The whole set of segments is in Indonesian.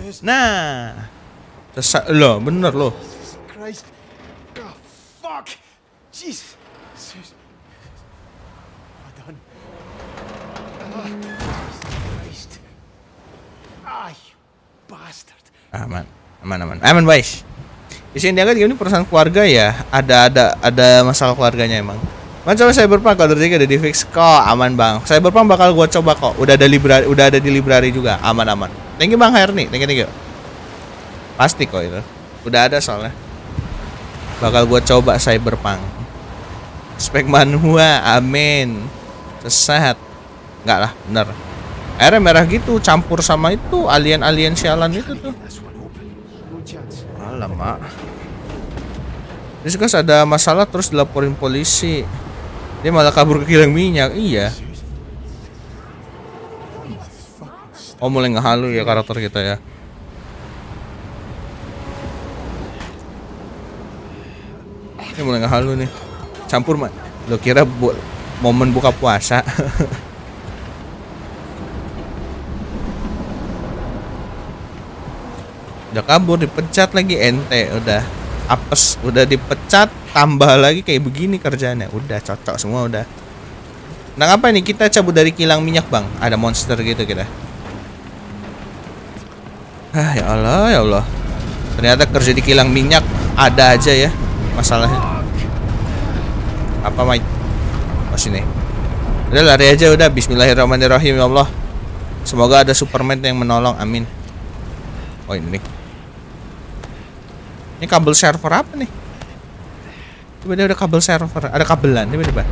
Nah, loh, bener loh. Jesus Christ. Oh, fuck. Jesus. What done? Oh, Jesus Christ. Ah, you bastard. Aman, guys. Di sini dia kan ini perusahaan keluarga ya. Ada masalah keluarganya emang. Coba Cyberpunk kalau dari udah di fix kok, aman bang. Cyberpunk bakal gua coba kok. Udah ada di library juga, aman. Thank you bang Herni, thank you. Pasti kok itu. Udah ada soalnya. Bakal gua coba Cyberpunk. Spek manhua, amin. Sesat. Enggak lah, bener. Airnya merah gitu, campur sama itu alien sialan itu tuh. Alamak. Terus guys ada masalah terus dilaporin polisi. Dia malah kabur ke kilang minyak. Iya. Oh mulai ngehalu ya karakter kita ya. Ini mulai ngehalu nih. Campur mah. Lo kira momen buka puasa. Udah kabur, dipecat lagi ente, udah apes, udah dipecat, tambah lagi kayak begini kerjaannya. Udah cocok semua udah. Nah apa nih kita cabut dari kilang minyak bang? Ada monster gitu kita. Ya Allah. Ternyata kerja di kilang minyak ada aja ya masalahnya. Apa Mike? Oh sini. Udah lari aja udah. Bismillahirrahmanirrahim ya Allah. Semoga ada Superman yang menolong. Amin. Oh ini nih. Ini kabel server apa nih? Tiba-tiba ada kabel server, ada kabelan tiba-tiba.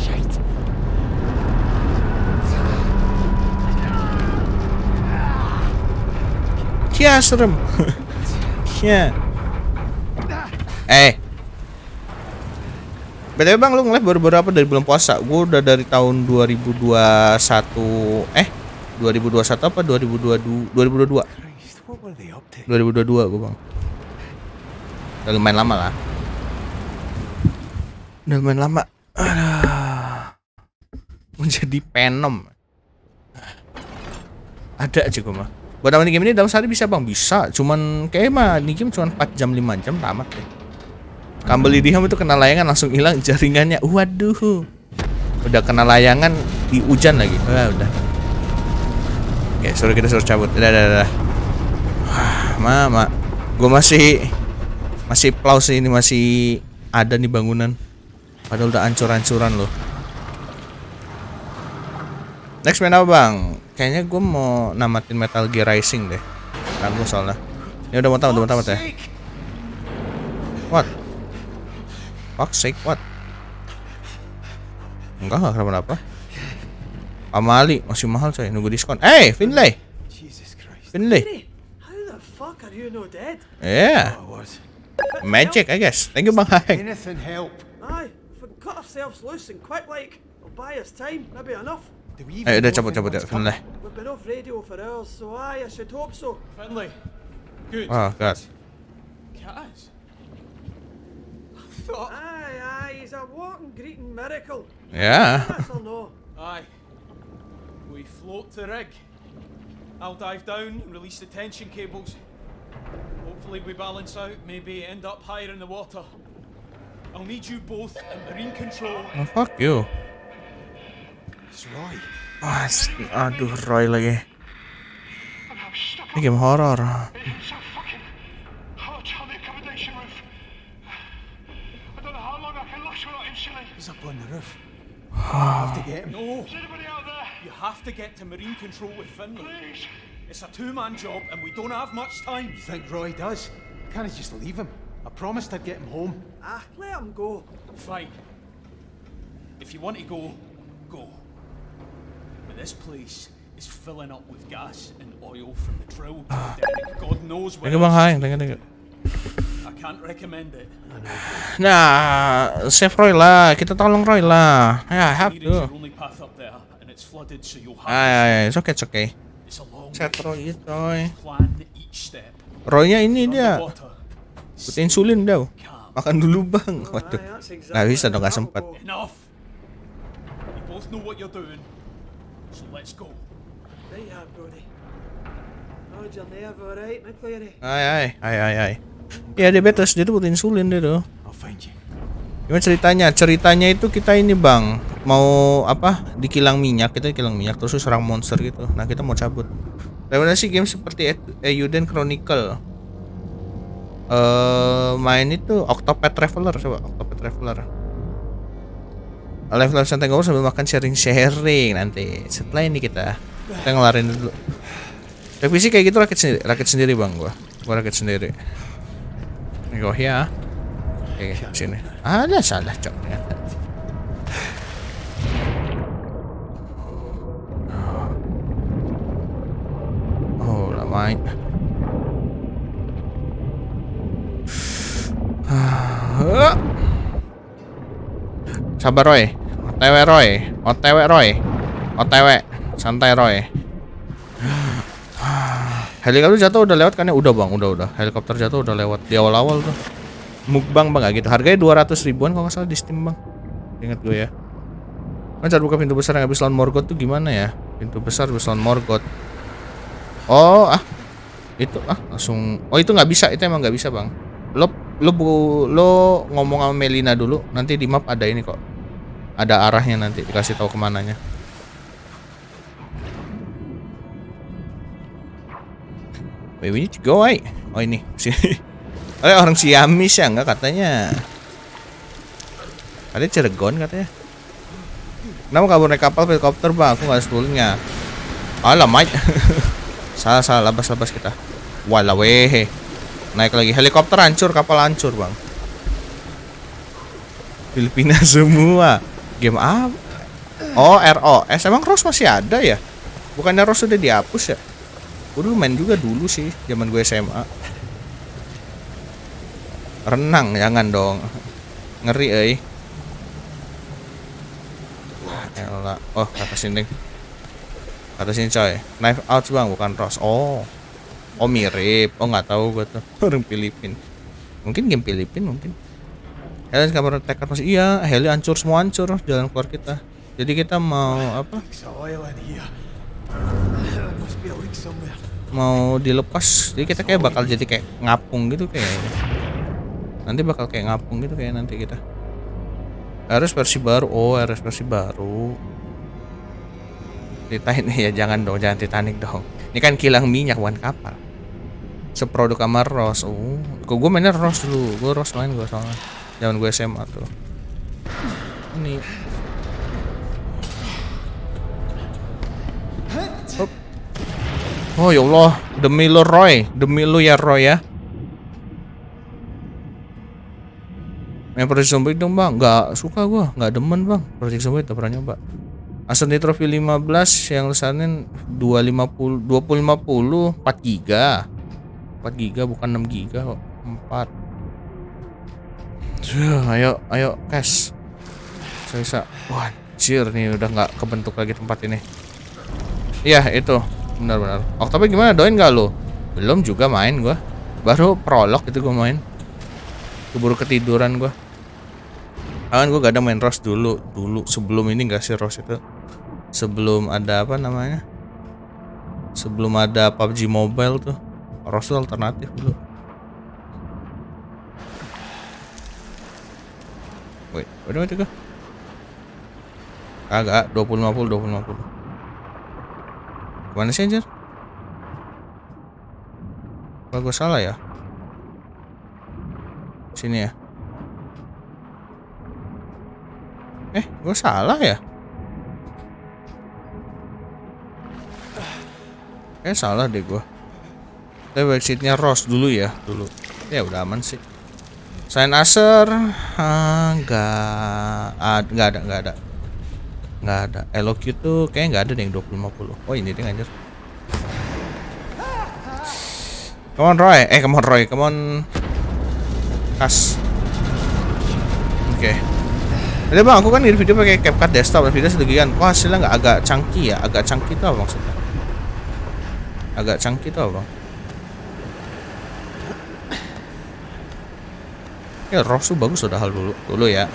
Ya serem. Ya. BTW bang, lu nge-live baru berapa dari bulan puasa? Gue udah dari tahun 2021. 2021 apa 2022? 2022 gue bang. Udah lumayan lama lah. Menjadi penom. Ada aja gue mah. Buat nama game ini dalam sehari bisa bang? Bisa. Cuman kayak mah ini game cuma 4 jam 5 jam tamat deh. Kabel Lidiham itu kena layangan langsung hilang jaringannya. Waduh. Udah kena layangan di hujan lagi. Udah. Oke, kita suruh cabut. Udah. Mama, gue masih plaus ini, masih ada nih bangunan. Padahal udah hancur-hancuran loh. Next main apa bang? Kayaknya gue mau namatin Metal Gear Rising deh. Ragu soalnya. Ini udah mau tamat ya. What? Fuck sake, what? Enggak kenapa-napa. Amali masih mahal coy, nunggu diskon. Finlay. Finlay. Fuck, are you no dead? Yeah. Magic, I guess. Thank you, Bang Hank. Anything help? Aye, if we cut ourselves loose and quick like, it'll buy us time, maybe enough. Udah cabut ya, Finlay. We've been off radio for hours, so I should hope so. Finlay. Good. Oh, God. Kaz. I thought... Aye, he's a walking greeting miracle. Yeah. Yes or no? Aye. We float the rig. I'll dive down and release the tension cables. Hopefully we balance out, maybe end up higher in the water. I'll need you both in marine control. Oh, fuck you. It's Roy. Aduh, Roy lagi. Ini game horror. He's up on the roof. I have to get him. No. You have to get to marine control with Finlay. Please. It's a two-man job and we don't have much time. You think Roy does? Can't I just leave him? I promised I'd get him home. Let him go. Fine. If you want to go, go. But this place is filling up with gas and oil from the drill to the derrick. God knows where. Thank you, Bang Hank. Thank you. I can't recommend it. Nah, save Roy lah. Kita tolong Roy lah. Ya, have to. It's okay. Set Roy itu, Roy. Roy-nya ini dia. Butuh insulin dah. Makan dulu bang. Waduh. Nggak bisa dong, nggak sempat. How'd your nerve alright, McCleary? Ay. Ya diabetes, dia tuh butuh insulin dia tuh. I'll find you. Gimana ceritanya? Ceritanya itu kita ini bang, mau apa? Di kilang minyak, kita di kilang minyak terus serang monster gitu. Nah kita mau cabut. Rekomendasi game seperti Eiyuden Chronicle. Main itu Octopath Traveler, coba Octopath Traveler. Live santai ngobrol sambil makan sharing nanti. Setelah ini kita ngelarin dulu. Revisi kayak gitu rakit sendiri bang, gua rakit sendiri. Nih gua ya. Oke, sini. Ada salah cok. Oh, lamai. Sabar Roy. OTW. Santai Roy. Helikopter jatuh udah lewat kan ya? Udah bang, udah. Helikopter jatuh udah lewat di awal-awal tuh. Mukbang bang, gak gitu. Harganya 200 ribuan kalau nggak salah di Steam bang. Ingat gue ya. Kan cara buka pintu besar yang habis lawan Morgoth tuh gimana ya? Pintu besar habis lawan Morgoth. Oh itu langsung. Oh itu nggak bisa, itu emang nggak bisa bang. Lo ngomong sama Melina dulu. Nanti di map ada ini kok. Ada arahnya nanti dikasih tahu kemananya. We need to go, oh ini sini. Orang Ciamis ya enggak katanya. Ada Cirebon katanya. Kenapa kabur naik kapal helikopter bang? Aku nggak sebelumnya. Alah Mike. salah labas kita. Walah weh. Naik lagi helikopter hancur, kapal hancur bang. Filipina semua. Game apa? Oh ROS. Emang ROS masih ada ya? Bukannya ROS sudah dihapus ya? Gue dulu main juga dulu sih, zaman gue SMA. Renang jangan dong. Ngeri Elah. Oh, kata sini coy. Knife Out bang, bukan ROS. Oh mirip. Oh nggak tahu gue tuh. Orang Filipin. Mungkin game Filipin mungkin. Heli kamera tekan masih iya. Heli hancur, semua hancur jalan keluar kita. Jadi kita mau apa? Mau dilepas. Jadi kita kayak bakal jadi kayak ngapung gitu kayaknya. Nanti bakal kayak ngapung gitu kayak nanti kita. RS versi baru. Oh RS versi baru. Titanic ya jangan dong, jangan Titanic dong. Ini kan kilang minyak bukan kapal. Seproduk sama ROS. Oh, kok gue mainnya ROS dulu. Gue ROS main gue soalnya. Zaman gue SMA tuh. Ini. Oh ya Allah, demi lu Roy, demi lu ya Roy ya. Main Project Zombie dong bang, nggak suka gua, nggak demen bang. Project Zombie tak pernah nyoba. Asal di Trophy 15 yang lesanin 2050 4 giga. 4 giga bukan 6 giga kok. 4. Ayo cash. Saya bisa. Wah, anjir nih udah nggak kebentuk lagi tempat ini. Iya, itu. Benar. Octopath gimana? Doain gak lo? Belum juga main gua. Baru prolog itu gua main. Keburu ketiduran gua. Kan gua gak ada main ROS dulu sebelum ini gak sih ROS itu. Sebelum ada apa namanya? Sebelum ada PUBG Mobile tuh. ROS itu alternatif dulu. Wait, mana itu gua? Agak 2050. Mana sih anjir? Apa gue salah ya? Sini ya. Gue salah ya? Salah deh gue. Tapi websitenya ROS dulu ya, dulu. Ya udah aman sih. Sign Acer, nggak ada. Nggak ada. LOQ tuh kayaknya nggak ada deh yang 2050. Oh ini deh anjir. Come on Roy. Come on Kas. Oke. Jadi bang aku kan ngedit video pakai CapCut desktop dan video sedegian. Kok hasilnya nggak agak chunky ya? Agak chunky itu apa maksudnya? Agak chunky itu apa? Ya ROS tuh bagus udah hal dulu ya.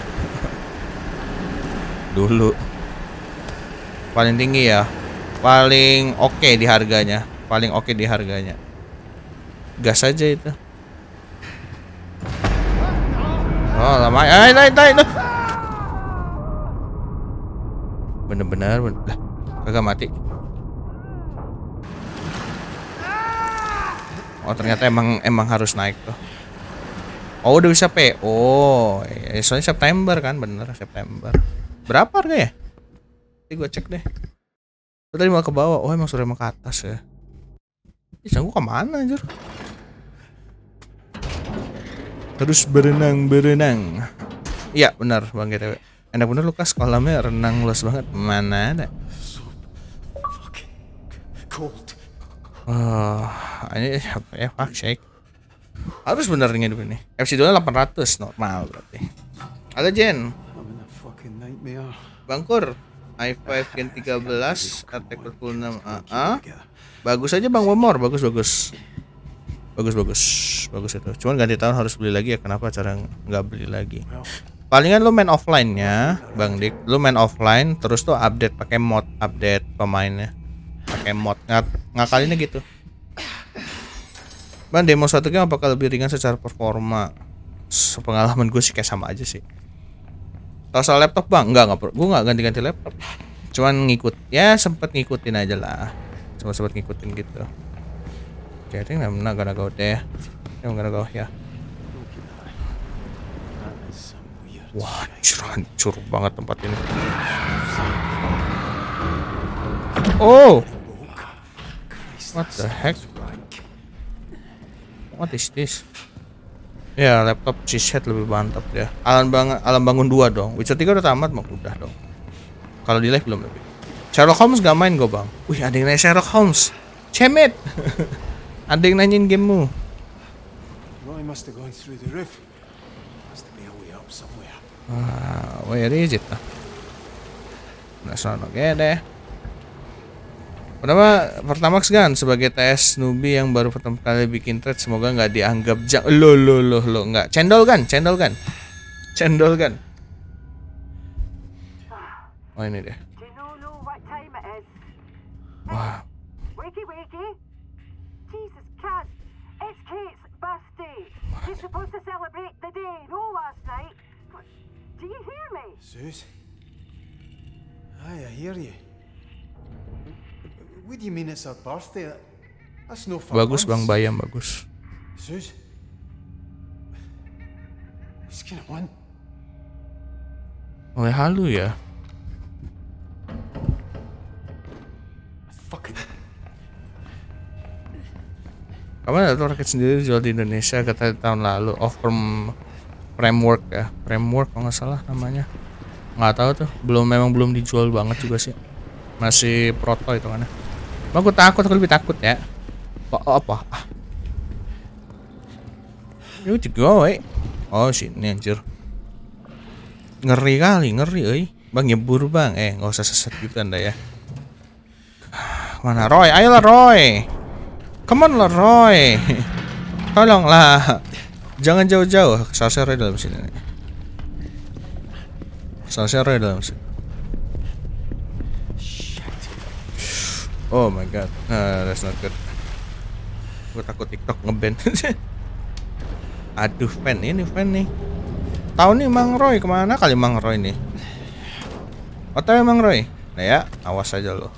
Dulu. Paling tinggi ya, paling oke di harganya paling oke di harganya. Gas aja itu. Oh lama, bener-bener lah, kagak mati. Oh ternyata emang harus naik tuh. Oh udah bisa PO. Ya, soalnya September kan, bener September. Berapa harganya? Nanti gue cek deh. Gue tadi mau ke bawah. Oh emang sudah mau ke atas ya. Ih, gue kemana anjir? Terus berenang. Iya benar Bang GTW. Enak bener Lukas, kolamnya renang luas banget. Mana ada? Fucking cold. Oh, ini apa ya? Fuck shake. Harus bener hidup ini. FC dolar 800 normal berarti. Ada Jen. I'm in a fucking nightmare. Bangkur. i5 Gen 13 RTX 46 AA. Bagus aja Bang Womor, bagus. Bagus itu. Cuman ganti tahun harus beli lagi ya. Kenapa cara nggak beli lagi? Palingan lu main offline-nya, Bang Dik. Lu main offline terus tuh update pakai mod, update pemainnya. Pakai mod. Ngakalinnya gitu. Bang, demo satu game apakah lebih ringan secara performa? Pengalaman gue sih kayak sama aja sih. Kalau soal laptop Bang, enggak perlu. Gue nggak ganti-ganti laptop. Cuman sempet ngikutin aja lah. Sempet ngikutin gitu. Okay, I think I'm not gonna go there. I'm gonna go here. Wah, hancur banget tempat ini. Oh, what the heck? What is this? Ya, laptop cheesehead lebih mantap ya. Alam Bangun 2 dong. Witcher 3 udah tamat, mah udah dong. Kalau di live belum lebih. Sherlock Holmes gak main gue Bang. Wih, ada yang nanya Sherlock Holmes. Cemit. Ada yang nanyain gamemu. Roy must have gone through the roof. Has to be a way up somewhere. Where is it? Nah, sono deh. Pertama kan sebagai TS newbie yang baru pertama kali bikin thread, semoga nggak dianggap lo nggak cendol kan. Oh ini deh. Wah. Wakey. Jesus Christ, it's Kate's birthday. She's supposed to celebrate the day, no last night. Do you hear me? Zeus? Aye, I hear you. What do you mean it's her birthday? That's no fun. Bagus Bang Bayam, bagus. Zeus? What's going on? Oleh halu ya. Fucking... Kapan ada raket sendiri jual di Indonesia kata tahun lalu framework ya, framework kalau nggak salah namanya, nggak tahu tuh, memang belum dijual banget juga sih, masih proto itu kan. Aku lebih takut ya. Apa? Ini juga, oh sini anjir, ngeri, Bang nyebur Bang, nggak usah seset gitu Anda ya. Mana Roy? Ayolah Roy. Come on lah Roy. Tolonglah. Jangan jauh-jauh. Salsa Roy dalam sini. Oh my god. That's not good. Gue takut TikTok nge-ban. Aduh, fan nih. Tahu nih Mang Roy kemana kali Mang Roy nih? Atau Mang Roy? Nah ya, awas aja lo.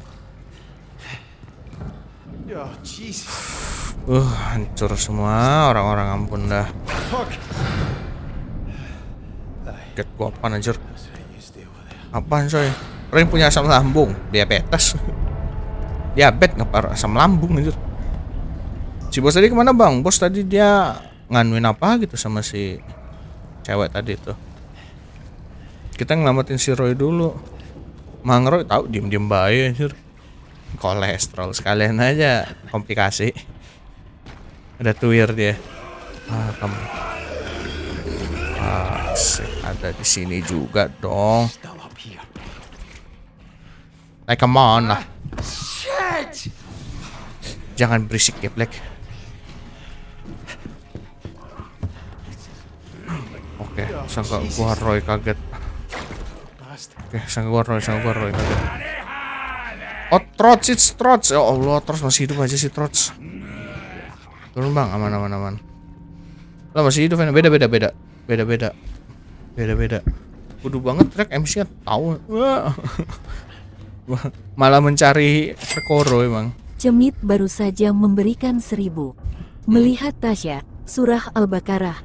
Oh, jeez. Hancur semua orang-orang, ampun dah. Fuck. Get gua apaan anjir? Apaan coy? Roy punya asam lambung, diabetes. Diabetes ngapa asam lambung anjir. Si bos tadi kemana Bang? Bos tadi dia nganuin apa gitu sama si cewek tadi tuh. Kita ngelamatin si Roy dulu. Mang Roy tahu diem-diem bae anjir. Kolesterol sekalian aja komplikasi. Ada tuir dia. Kamu. Ada di sini juga dong. Come on lah. Jangan berisik ya Black. Oke, sangka gua Roy kaget. Oke, sangka gua Roy kaget. Oh, Trots, it's Trots. Ya Allah, Trots masih hidup aja sih, Trots. Turun bang, aman. Lah masih hidup, beda. Kudu banget track MC-nya tahu. Wah. Malah mencari perkoro emang. Cemit baru saja memberikan 1000. Melihat Tasya, surah Al-Baqarah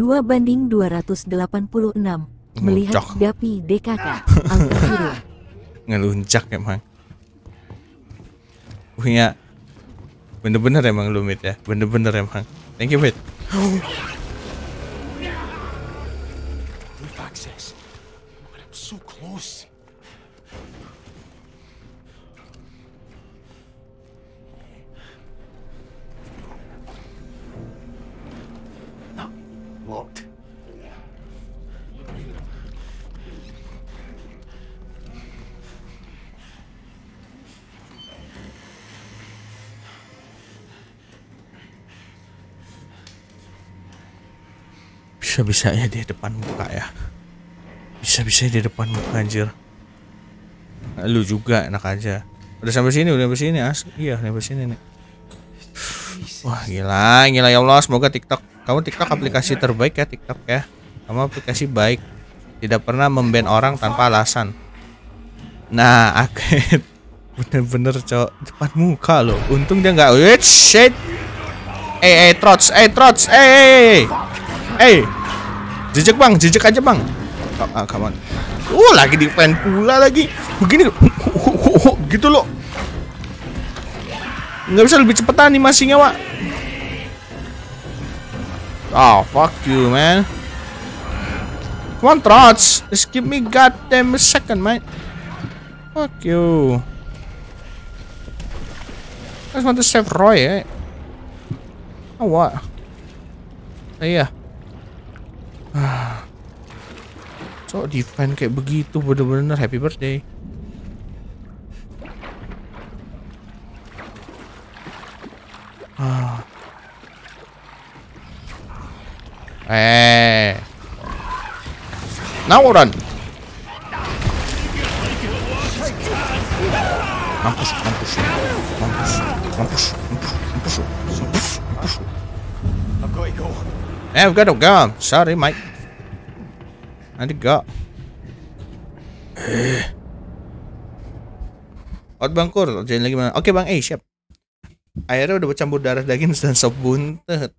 2:286. Melihat Ngucak. Dapi DKK Al-Kafirun. Ngeluncak emang. Punya bener-bener emang lu Mit ya. Bener-bener emang. Thank you Mit. Roof access. But I'm so close. No, locked. Bisa-bisanya di depan muka ya. Bisa-bisa di depan muka anjir. Nah, lu juga enak aja. Udah sampai sini Iya, sampai sini nih. Wah, gila ya Allah. Semoga TikTok, kamu TikTok aplikasi terbaik ya TikTok ya. Kamu aplikasi baik. Tidak pernah memban orang tanpa alasan. Nah, akhir bener-bener cowok depan muka loh. Untung dia nggak. Wait, shit. Trots. Jejek bang, jejek aja bang. Come on. Lagi di fan pula lagi. Begini gitu loh. Nggak bisa lebih cepetan animasinya, Wak. Oh, fuck you, man. Come on, Trots. Just give me goddamn a second, man. Fuck you. I just want to save Roy, eh? Oh, what? Iya. So defend kayak begitu bener-bener happy birthday. Now run. Mampus. I've got to go. I've got to go. Sorry, Mike. Nanti go. Out bangkur, jangan lagi mana? Oke bang, siap. Airnya udah bercampur darah daging dan sop buntut.